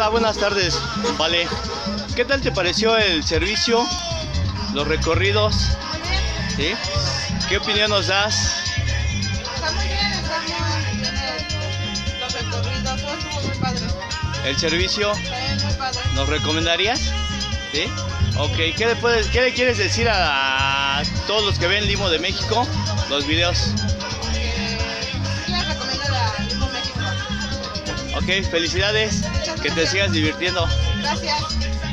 Hola, buenas tardes. Vale, ¿qué tal te pareció el servicio, los recorridos? Muy bien. ¿Sí? ¿Qué opinión nos das? Está muy bien, los recorridos, todo estuvo muy padre. ¿El servicio Está muy padre. nos recomendarías? ¿Sí? Ok, ¿qué le quieres decir a todos los que ven Limo de México, los videos? Sí les recomiendo la Limo México. Ok, felicidades, que te sigas divirtiendo. Gracias.